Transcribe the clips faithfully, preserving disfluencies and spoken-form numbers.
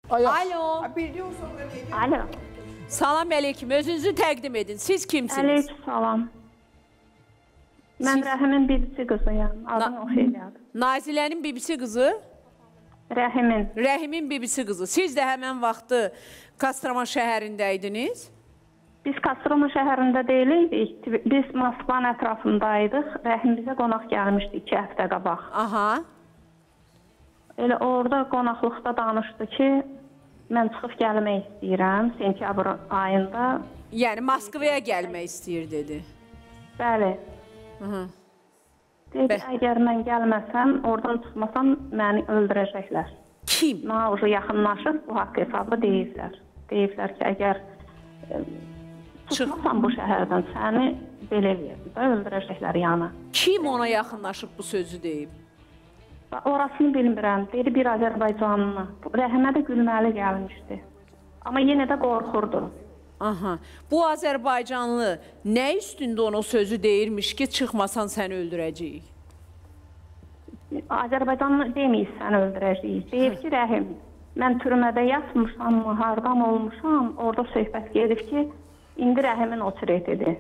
Alo. Alo. Salam əleykum. Özünüzü təqdim edin. Siz kimsiniz? Əleykum salam. Mən Siz... Rəhimin bibisi qızıyam. Adım Na Ofeliyadır. Nazilənin bibisi qızı? Rəhimin. Rəhimin bibisi qızı. Siz də həmən vaxtı Kostroma şəhərindəydiniz? Biz Kostroma şəhərində deyildik. Biz Moskvanın ətrafındaydıq. Rəhim bizə qonaq gəlmişdi iki həftə qabaq. Aha. Elə orada qonaqlıqda danışdı ki, mən çıxıb gəlmək istəyirəm sentyabr ayında. Yəni Moskvaya gəlmək istəyir dedi. Bəli. Hı. Dedi, Bə əgər mən gəlməsəm, oradan çıxmasam, məni öldürəcəklər. Kim? Mənə ucu yaxınlaşıb bu haqq hesabı deyiblər. Deyiblər ki, əgər e, çıxmasam bu şəhərdən, səni belə eləyəcək, öldürəcəklər yana. Kim ona yaxınlaşıb bu sözü deyib? Orasını bilmirəm. Dedi, bir Azərbaycanlı. Rəhimə də gülməli gəlmişdi. Amma yenə də qorxurdu. Aha. Bu Azərbaycanlı nə üstündə ona sözü deyirmiş ki, çıxmasan səni öldürəcəyik? Azərbaycanlı deməyib səni öldürəcəyik. Deyib ki, Rəhim, mən türmədə yatmışam mı, hardan olmuşam, orada söhbət gedib ki, indi Rəhimin oturetidir.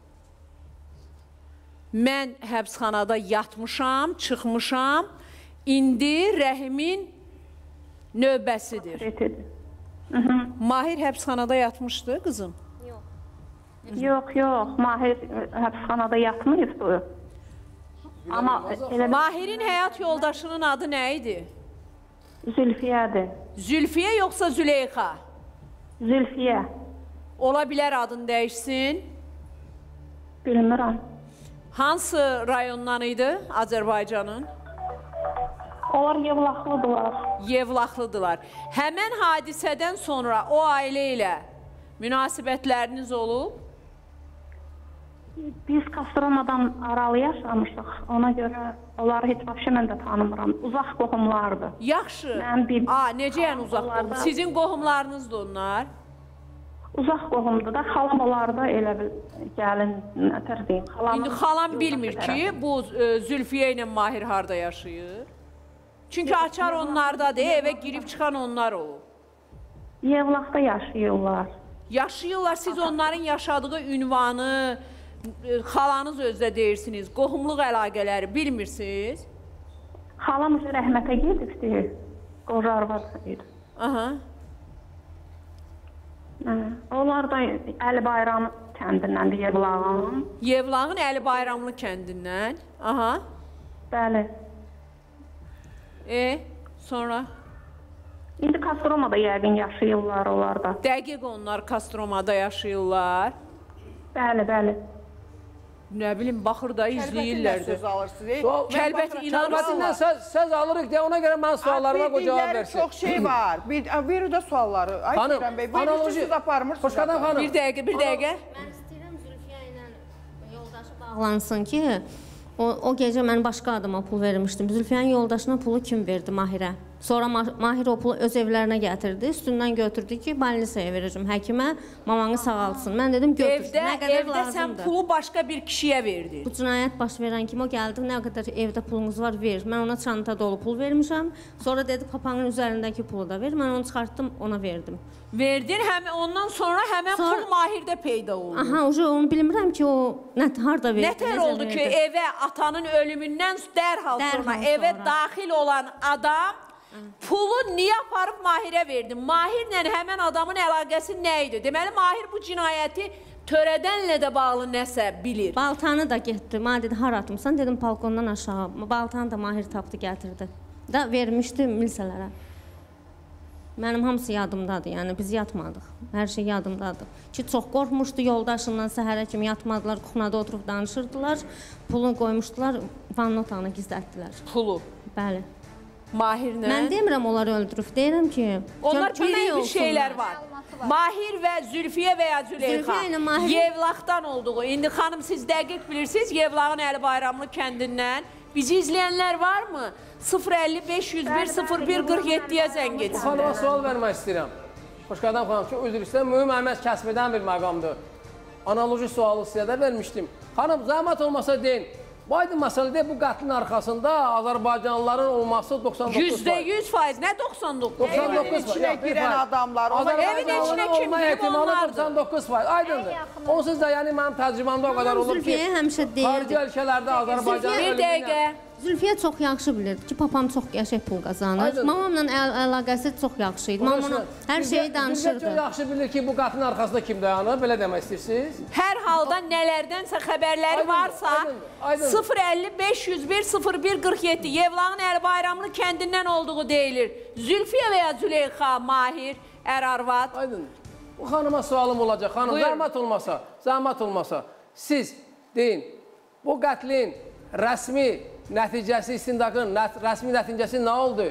Mən həbsxanada yatmışam, çıxmışam, indi Rəhimin növbəsidir. Oturetidir. Mahir həbsxanada yatmışdı, qızım? Yox. Yox, yox. Mahir həbsxanada yatmayıbdı. Amma elə... Mahirin həyat yoldaşının adı nə idi? Zülfiyədir. Zülfiyə yoxsa Züleyxa? Zülfiyə. Ola bilər adını dəyişsin? Bilmirəm. Hansı rayondan idi Azərbaycanın? Onlar Yevlaxlıdırlar. Yevlaxlıdırlar. Həmən hadisədən sonra o ailə ilə münasibətləriniz olub? Biz Kostromadan aralı yaşamışıq. Ona görə onları heç vəbşə mən də tanımıram. Uzaq qohumlardır. Yaxşı. Bir... A, necə yəni uzaq qohum? Sizin qohumlarınızdır onlar? Uzaq qohumdur da. Xalam onlarda elə bil gəlin, nətər deyim. İndi xalam bilmir ki, bu e, Zülfiyə ilə Mahir harda yaşayır? Çünki açar onlardadır, evə girib çıxan onlar olub. Yevlaxda yaşayırlar. Yaşayırlar, siz onların yaşadığı ünvanı, xalanız özdə deyirsiniz, qohumluq əlaqələri bilmirsiniz? Xalam üzə rəhmətə gedibdir, qoca arvadıdır. Aha. Onlar da Əli Bayram kəndindən, Yevlağın. Yevlağın Əli Bayramlı kəndindən. Aha. Bəli. E, sonra? İndi Kostromada yəqin yaşayırlar onlar da. Dəqiq onlar Kostromada yaşayırlar. Bəli, bəli. Nə bilim, baxır da izləyirlər də. Söz alırsınız. Kəlbət inanırsınız. Söz, söz alırıq deyə ona görə mən suallarıma qoy cavab versin. Çox şey var. Bir, bir de sualları. Ay Seyran Bey, bir siz aparmırsınız. Xoşqadam xanım. Bir dəqiqə, bir dəqiqə. Mən istəyirəm Zülfiyə ilə yoldaşı bağlansın ki, o, o gecə mən başqa adama pul vermişdim. Zülfiyənin yoldaşına pulu kim verdi Mahirə? Sonra Mahir o pulu öz evlərinə gətirdi, üstündən götürdü ki, balnisaya verəcəm həkimə, mamanı sağalsın. Mən dedim, götür, evdə, nə qədər evdə lazımdır. Sən pulu başqa bir kişiyə verdin. Bu cinayət baş verən kimi o gəldi, nə qədər evdə pulunuz var, ver. Mən ona çanta dolu pul vermişəm. Sonra dedi, papanın üzərindəki pulu da ver. Mən onu çıxartdım, ona verdim. Verdin, həm, ondan sonra həmən sonra... pul Mahirdə peyda oldu. Aha, ucu, onu bilmirəm ki, o nə, harada verdi. Nətər oldu verdi? Ki, evə atanın ölümündən dərhal, dərhal sonra, sonra evə daxil olan adam pulu niyə aparıb Mahirə verdi? Mahirlə həmən adamın əlaqəsi nə idi? Deməli, Mahir bu cinayəti törədənlə də bağlı nəsə bilir. Baltanı da getdi. Mənə dedi, har atmışsan? Dedim, balkondan aşağı. Baltanı da Mahir tapdı, gətirdi. Da vermişdi milsələrə. Mənim hamısı yadımdadır, yəni biz yatmadıq. Hər şey yadımdadır. Ki, çox qorxmuşdu yoldaşından, səhərə kimi yatmadılar, kuxnada oturub danışırdılar. Pulunu qoymuşdular, vannotanı gizlətdilər. Pulu? Bəli. Mahirlə? Mən demirəm, onları öldürüb. Deyirəm ki, onlar bildiyi bir şeylər var. Mahir və Zülfiyə və ya Züleyxa Yevlaxdan olduğu. İndi xanım, siz dəqiq bilirsiniz, Yevlaxın Əli Bayramlı kəndindən. Bizi izləyənlər varmı? sıfır əlli beş yüz bir sıfır bir qırx yeddiyə zəng etsinlər. Xanıma sual vermək istəyirəm. Xoşqadam xanım, çox üzr istəyirəm. Mühüm əhməz kəsb edən bir məqamdır. Analoji sualı sizə də vermişdim. Xanım, zəhmət olmasa deyin, Bu aydın məsələdə bu qətlin arxasında Azərbaycanlıların olması doxsan doqquz faiz. yüzdə yüz faiz, nə doxsan doqquz? Evin içinə girən adamlar. Evin içinə kim girib onlardır? doxsan doqquz faiz. Aydındır. Onsuz da yəni mənim təcrübəmdə o qədər olub ki, Zülfiyə həmişə deyirdi. Xarici ölkələrdə Azərbaycan Bir dəqiqə. Zülfiyə çox yaxşı bilirdi ki, papam çox qəşəng pul qazanır. Mamamla əl əlaqəsi çox yaxşı idi. Mamamla hər şeyi danışırdı. Zülfiyə çox yaxşı bilir ki, bu qətlin arxasında kim dayanır, belə demək istəyirsiniz? Hər halda nələrdənsə xəbərləri varsa sıfır əlli beş yüz bir sıfır bir qırx yeddi Yevlağın Əli Bayramlı kəndindən olduğu deyilir. Zülfiyə və ya Züleyxa, Mahir, ər-arvad. Aydın. Bu xanıma sualım olacaq. Xanım, zəhmət olmasa, zəhmət olmasa, siz deyin, bu qətlin rəsmi nəticəsi, istintaqın rəsmi nəticəsi nə oldu?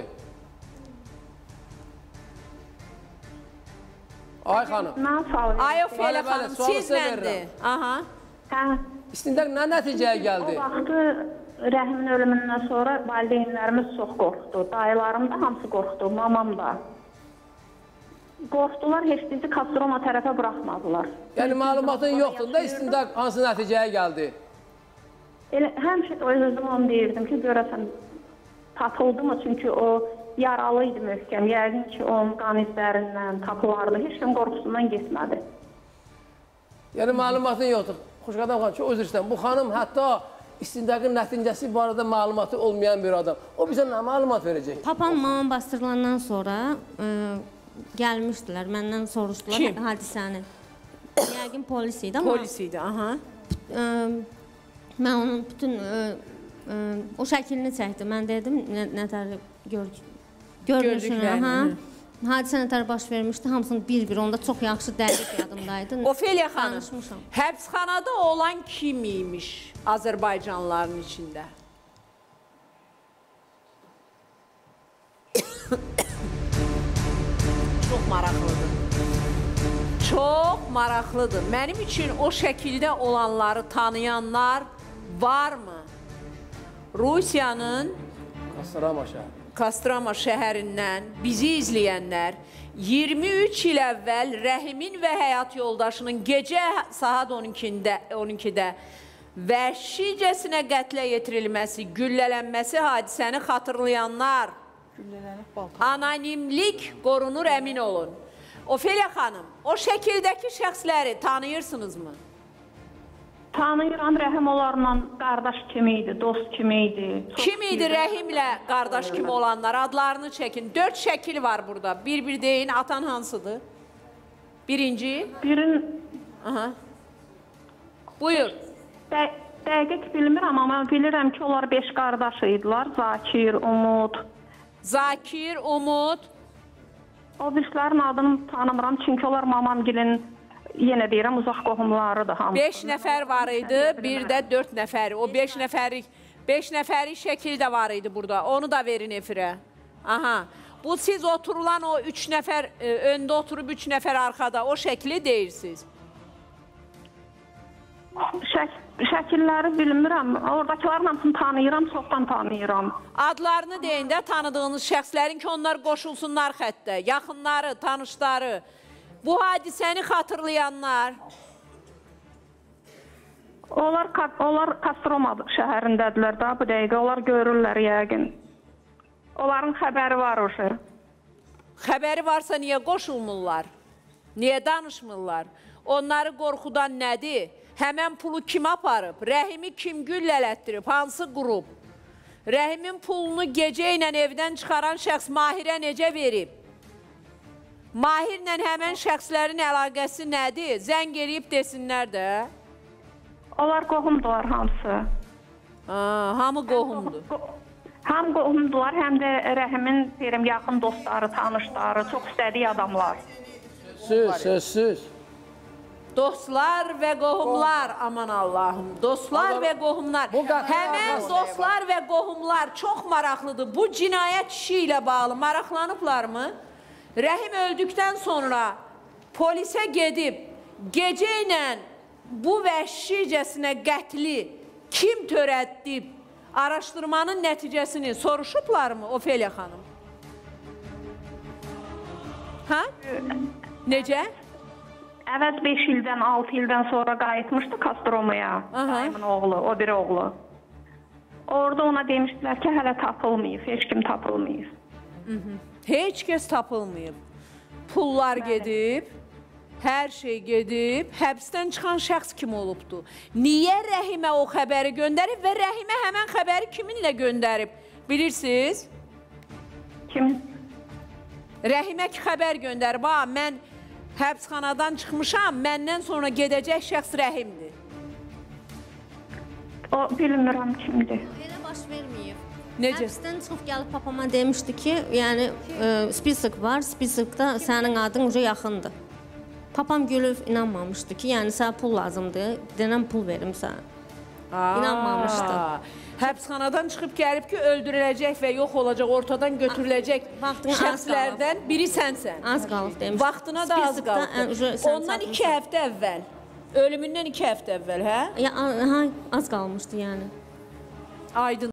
Ay xanım. Ay Ofeliya xanım, sizləndir. Aha. İstintaq nə nəticəyə gəldi? O vaxtı Rəhimin ölümündən sonra valideynlərimiz çox qorxdu. Dayılarım da hamısı qorxdu, mamam da. Qorxdular, heç bizi Kastroma tərəfə buraxmadılar. Yəni məlumatın yoxdur da istintaq hansı nəticəyə gəldi? Elə, həmişə özüm onu deyirdim ki, görəsən tapıldı mı? Çünki o yaralı idi möhkəm. Yəqin ki, onun qan izlərindən tapılardı. Heç kim qorxusundan getmədi. Yəni məlumatın yoxdur. Xoşqədəm xanım, çox özür istəyirəm. Bu xanım hətta istintaqın nəticəsi barədə məlumatı olmayan bir adam. O bizə nə məlumat verəcək? Papam mamam bastırılandan sonra ə, gəlmişdilər, məndən soruşdular Kim? hadisəni. Yəqin polis idi. Polis idi, aha. Ə, mən onun bütün ə, ə, o şəklini çəkdim. Mən dedim, nətər gör, görünüşünü. Hadisə nətər baş vermişdi, hamısını bir-bir, onda çox yaxşı dəqiq yadımdaydı. Ofeliya xanım, həbsxanada olan kim imiş Azərbaycanlıların içində? Çox maraqlıdır. Çox maraqlıdır. Mənim üçün o şəkildə olanları tanıyanlar varmı? Rusiyanın Kostroma şəhəri. Kostroma şəhərindən bizi izləyənlər iyirmi üç il əvvəl Rəhimin və həyat yoldaşının gecə saat on ikidə vəhşicəsinə qətlə yetirilməsi, güllələnməsi hadisəni xatırlayanlar, anonimlik qorunur, əmin olun. Ofeliya xanım, o şəkildəki şəxsləri tanıyırsınızmı? Tanıyıram, Rəhim onlarla qardaş kimi idi, dost kimi idi. Kim idi Rəhimlə qardaş kimi olanlar? Adlarını çəkin. Dörd şəkil var burada. Bir-bir deyin, atan hansıdır? Birinci? Birin... Aha. Buyur. Də, dəqiq bilmirəm, amma bilirəm ki, onlar beş qardaş idilər. Zakir, Umud. Zakir, Umud. O birlərin adını tanımıram, çünki onlar mamamgilin, yenə deyirəm, uzaq qohumlarıdır hamısı. Beş nəfər var idi, bir də dörd nəfəri. O beş nəfərik, beş nəfərik şəkil də var idi burada. Onu da verin efirə. Aha. Bu siz oturulan o üç nəfər, öndə oturub üç nəfər arxada, o şəkli deyirsiniz. Şək, şəkilləri bilmirəm. Oradakilərin hamısını tanıyıram, çoxdan tanıyıram. Adlarını deyin də tanıdığınız şəxslərin ki, onlar qoşulsunlar xəttə. Yaxınları, tanışları. Bu hadisəni xatırlayanlar. Onlar, onlar Kostroma şəhərindədirlər da bu dəqiqə. Onlar görürlər yəqin. Onların xəbəri var o şey. Xəbəri varsa niyə qoşulmurlar? Niyə danışmırlar? Onları qorxudan nədir? Həmən pulu kim aparıb? Rəhimi kim güllələtdirib? Hansı qrup? Rəhimin pulunu gecə ilə evdən çıxaran şəxs Mahirə necə verib? Mahirlə həmən şəxslərin əlaqəsi nədir? Zəng eləyib desinlər də. Onlar qohumdular hamısı. Aa, hamı qohumdur. Həm qohumdular, həm də Rəhimin deyirəm, yaxın dostları, tanışları, çox istədiyi adamlar. Söz, söz, söz. Dostlar və qohumlar, aman Allahım, dostlar və qohumlar. Həmən dostlar və qohumlar çox maraqlıdır. Bu cinayət işi ilə bağlı maraqlanıblarmı? Rəhim öldükdən sonra polisə gedib, gecə ilə bu vəhşicəsinə qətli kim törətdib, araşdırmanın nəticəsini soruşublarmı Ofeliya xanım? Ha? Necə? Əvvəz beş ildən, altı ildən sonra qayıtmışdı Kostromaya, dayımın oğlu, o bir oğlu. Orada ona demişdilər ki, hələ tapılmayıb, heç kim tapılmayıb. Heç kəs tapılmayıb. Pullar gedib, hər şey gedib, həbsdən çıxan şəxs kim olubdu? Niyə Rəhimə o xəbəri göndərib və Rəhimə həmən xəbəri kiminlə göndərib? Bilirsiniz? Kim? Rəhimə ki, xəbər göndərib, ha, mən həbsxanadan çıxmışam, məndən sonra gedəcək şəxs Rəhimdir. O, bilmirəm kimdir. Elə baş verməyib. Necə? Həbsdən çıxıb gəlib papama demişdi ki, yəni e, spesik var, spesikdə sənin adın uca yaxındır. Papam gülüb inanmamışdı ki, yəni sənə pul lazımdır, denən pul verim sənə. İnanmamışdı. Həbsxanadan çıxıb gəlib ki, öldürüləcək və yox olacaq, ortadan götürüləcək şəxslərdən biri sənsən. Az qalıb demişdi. Vaxtına da az qalıb. Ondan iki həftə əvvəl. Ölümündən iki həftə əvvəl, hə? Ya, ha, az qalmışdı yəni. Aydın.